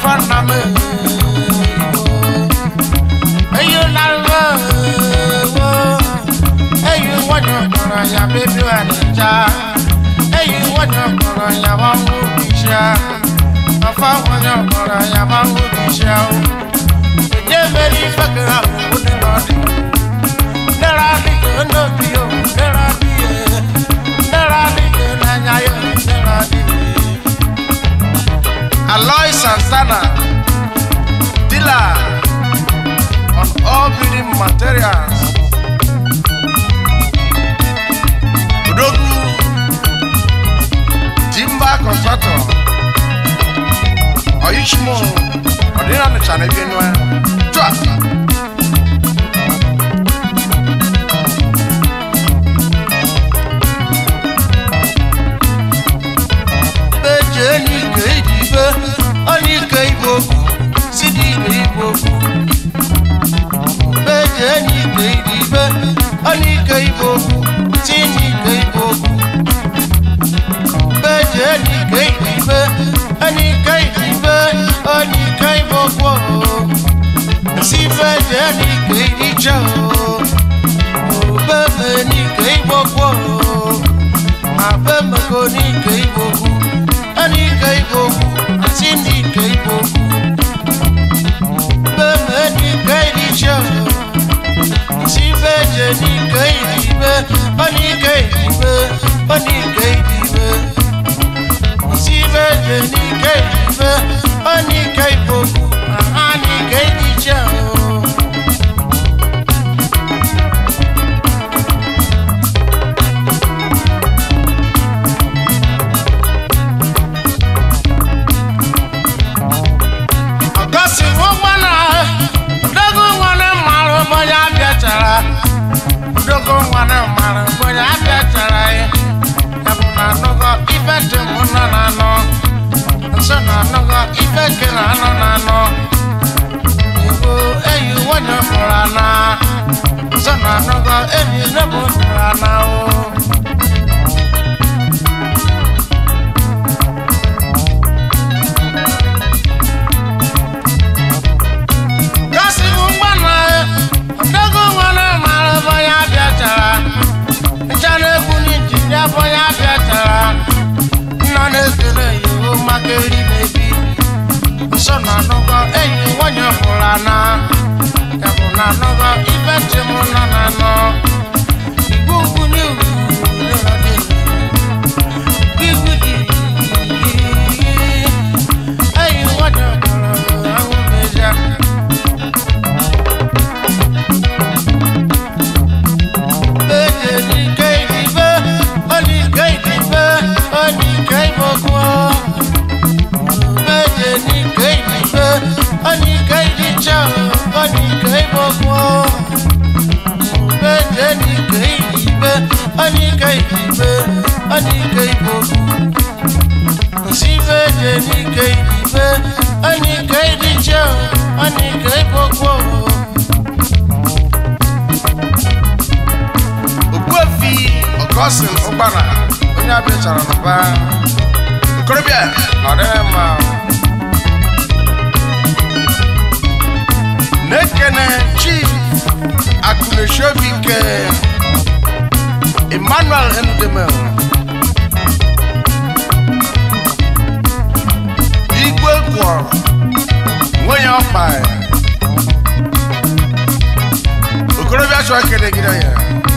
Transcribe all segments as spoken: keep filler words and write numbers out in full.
fana me. You love you want your baby and you want your picture. I found one your picture. You very fucking up with the body. There are the no you, there are the there are the there are the Aloy Santana, dealer on all building materials. Udogu, timber contractor. Oyishimo, Odina no channel bienwa. Twa. Bejeni keidibe, oni keiboku, sidi keiboku. Bejeni keidibe, oni keiboku, sidi keiboku. Bejeni keidibe, oni keidibe, oni keiboku. Si bejeni keidicho, bejeni keiboku. Abema koni keiboku. Ani kaiboku, asindi kaiboku. Beme ni kaidisha, si beje ni kaidibe, ani kaidibe, ani kaidibe. Si beje ni kaidibe, ani kaiboku, ani kaidisha. Dogo wana mara boya biatara e abuna nogo ifete mona nano nsona nogo ifeke nano nano ego eyu wanya forana nsona nogo eni nebo forana o boya biatara nane kele yo makeri baby sona nogo enyi wanya fulana kabuna nogo ifete mona nano gugu ni urade bigudi ayi wanya fulana awomeja beje ni keidibe Oni keidibe, oni keiboku. Beje ni keidibe, oni keidicha, oni keiboku. Beje ni keidibe, oni keidibe, oni keiboku. Si beje ni keidibe, oni keidicha, oni keiboku. Ukwefi Cousin Obana, onye abịachara n'ụba okorobịa ọ dịghị mma na-ekene Chief Akụneshobike Emmanuel Ndemel Igwe gwọ nwunye ọkpa okorobịa chọrọ ekele gide ya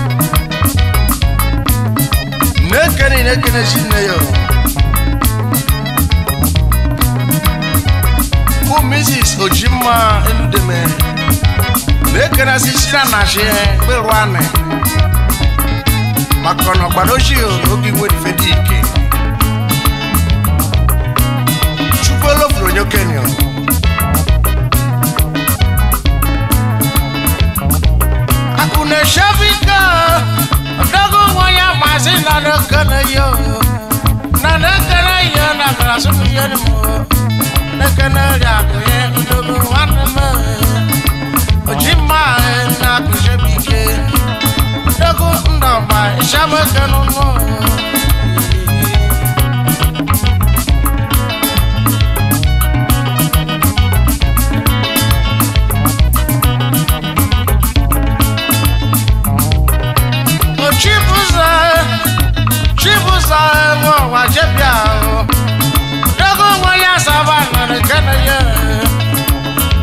nekene nekene shinneyo ku Missus Ojima Endudeme nekene sishira na she berwane makono gbadoshi ogi wedi fedike chupolo fronyo kenyo akune shavika dogo wanya mazi na nekene yo na nekene yo na grasu yo ni mo nekene ya kuye dogo wana me Ojima na kushabike dogo ndamba shama kanu mo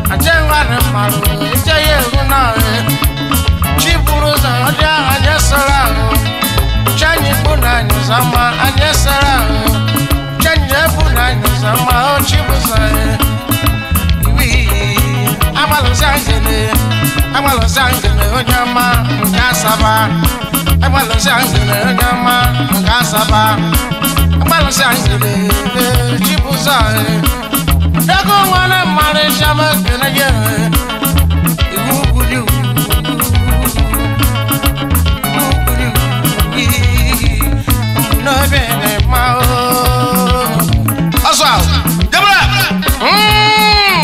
ajengware maru ejeye runa chiburuza odia anyesara chanyi buna nyuzama anyesara chanyi buna nyuzama o chibuza iwi amalo zangene amalo zangene onyama ngasaba amalo zangene onyama ngasaba amalo zangene chibuza dago wana mare shama kenaje igugulu igugulu no bene mao aswa debra mm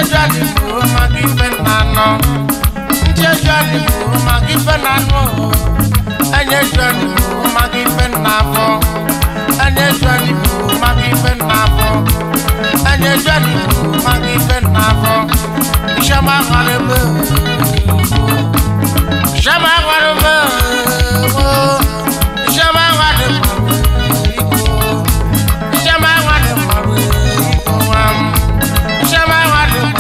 jali mo magi fenano nje jali mo magi fenano anye jali mo magi fenafo anye jali mo magi fenafo anye jali mo magi fenafo Isioma walebe Isioma walebe Isioma walebe Isioma walebe Isioma walebe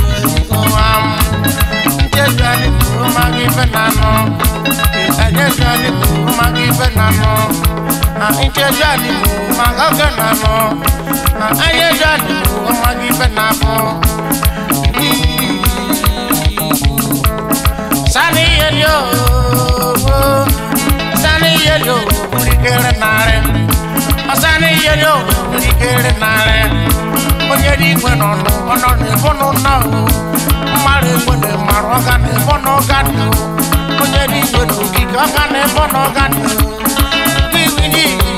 Njejani mo magi fenano Njejani mo magi fenano Njejani mo magi fenano Njejani mo magi fenano Sani yello, sani yello, urikere nare. Sani yello, urikere nare. Onye ni bueno no, ono ni bono na. Mare bueno maro gane bono gane. Onye ni bueno kika gane bono gane. Biwini